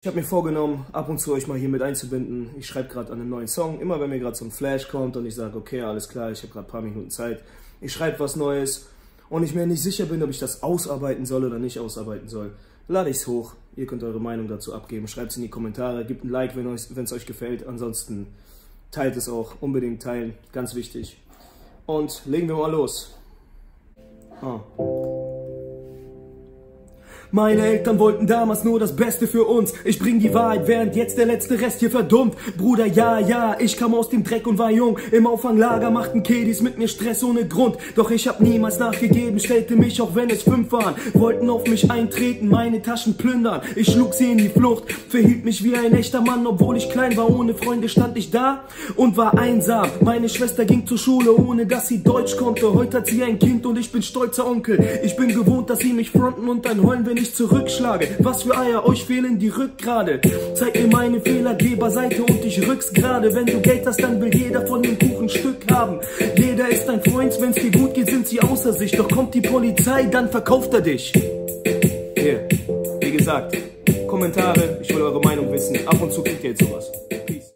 Ich habe mir vorgenommen, ab und zu euch mal hier mit einzubinden. Ich schreibe gerade an einem neuen Song. Immer wenn mir gerade so ein Flash kommt und ich sage, okay, alles klar, ich habe gerade ein paar Minuten Zeit. Ich schreibe was Neues und ich mir nicht sicher bin, ob ich das ausarbeiten soll oder nicht ausarbeiten soll. Lade ich es hoch. Ihr könnt eure Meinung dazu abgeben. Schreibt es in die Kommentare. Gebt ein Like, wenn es euch gefällt. Ansonsten teilt es auch. Unbedingt teilen. Ganz wichtig. Und legen wir mal los. Meine Eltern wollten damals nur das Beste für uns. Ich bring die Wahrheit, während jetzt der letzte Rest hier verdummt. Bruder, ja, ich kam aus dem Dreck und war jung. Im Auffanglager machten Kedis mit mir Stress ohne Grund. Doch ich hab niemals nachgegeben, stellte mich, auch wenn es 5 waren. Wollten auf mich eintreten, meine Taschen plündern. Ich schlug sie in die Flucht, verhielt mich wie ein echter Mann. Obwohl ich klein war, ohne Freunde stand ich da und war einsam. Meine Schwester ging zur Schule, ohne dass sie Deutsch konnte. Heute hat sie ein Kind und ich bin stolzer Onkel. Ich bin gewohnt, dass sie mich fronten und dann heulen, wenn ich zurückschlage. Was für Eier, euch fehlen die Rückgrade. Zeig mir meine Fehler, geh beiseite und ich rück's gerade. Wenn du Geld hast, dann will jeder von dem Kuchen Stück haben. Jeder ist dein Freund, wenn's dir gut geht, sind sie außer sich. Doch kommt die Polizei, dann verkauft er dich. Hier, wie gesagt, Kommentare, ich will eure Meinung wissen. Ab und zu kriegt ihr jetzt sowas.